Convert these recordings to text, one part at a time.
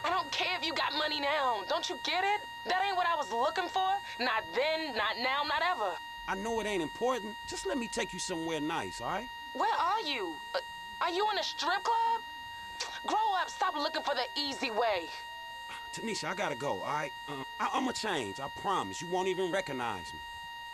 I don't care if you got money now. Don't you get it? That ain't what I was looking for. Not then, not now, not ever. I know it ain't important. Just let me take you somewhere nice, all right? Where are you? Are you in a strip club? Grow up, stop looking for the easy way. Tanisha, I gotta go, all right? I'ma change, I promise. You won't even recognize me.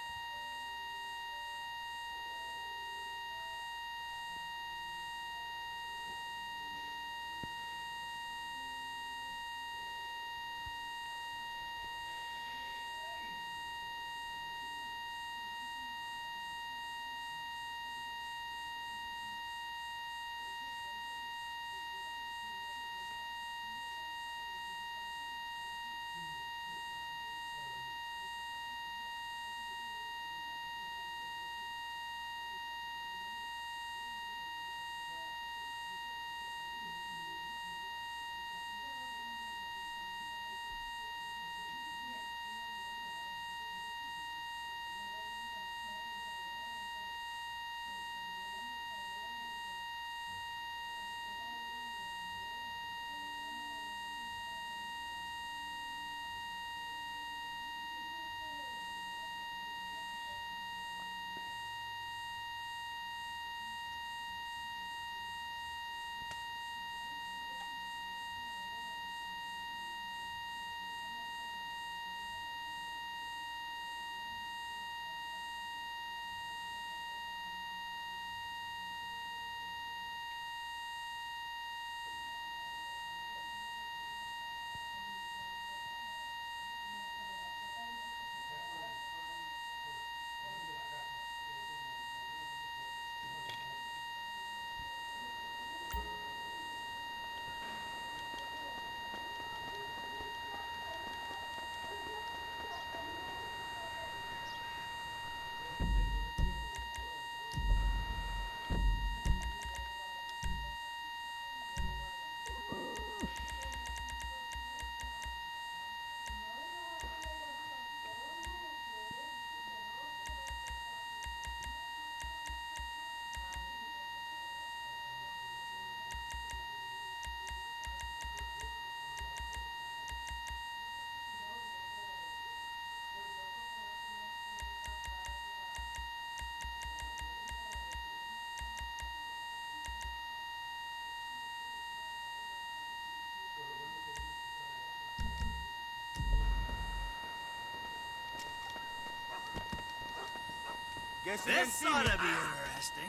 Guess This ought to be interesting.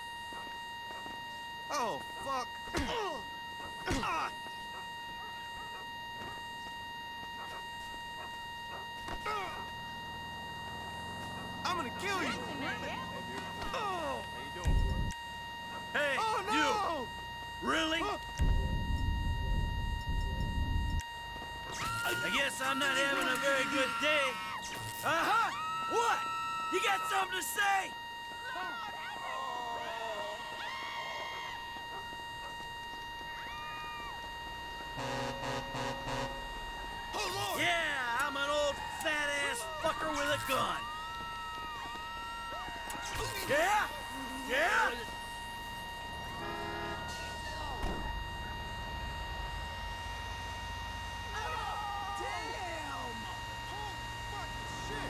Oh, fuck. I'm gonna kill you. Oh. How you doing? Hey, Oh, no! you! Really? I guess I'm not having a very good day. Uh-huh! What? You got something to say? Oh, Lord! Yeah, I'm an old fat-ass fucker with a gun. Yeah? Yeah? Damn! Oh, fuck, shit!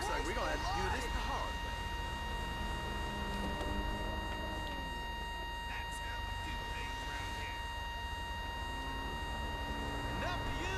Looks like we're gonna have to do this the hard way. That's how we do things around here. Enough for you.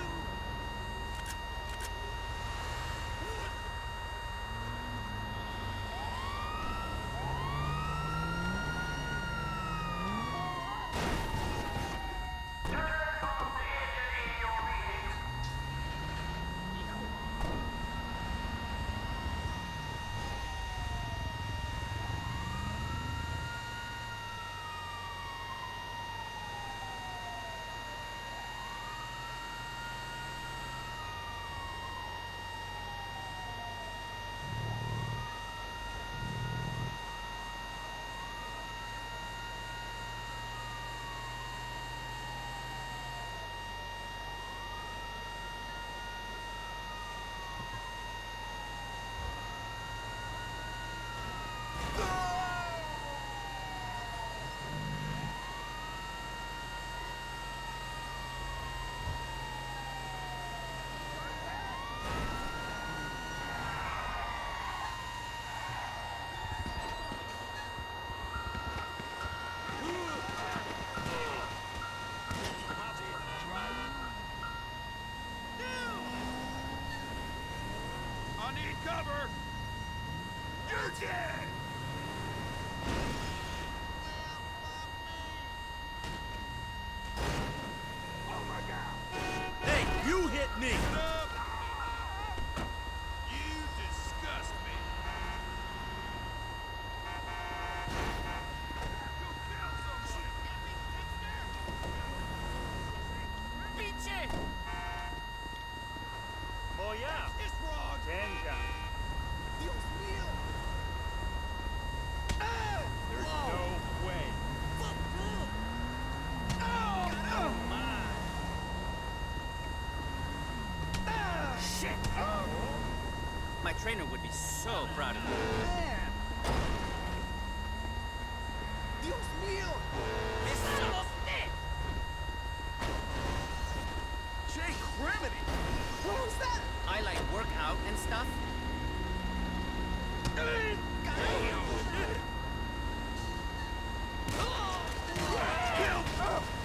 I need cover! You're dead! Oh my God! Hey, you hit me! Get up! You disgust me! Go kill somebody! Pinche! Moya! It's wrong! Tenga! Dios mío! There's no way. Shit! My trainer would be so proud of me. Dios mío! Jay Criminy! What was that? I like work out and stuff. Kill!